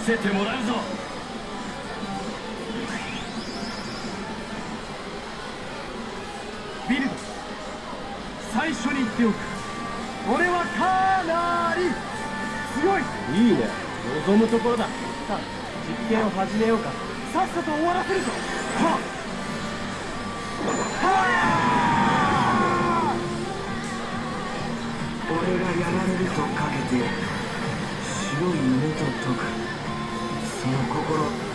せてもらうぞ。ビルド、最初に言っておく。俺はかなり強い。 いいね、望むところだ。さあ、実験を始めようか。 さっさと終わらせるぞ。はっ俺がやられるとかけて白い夢と解く、その心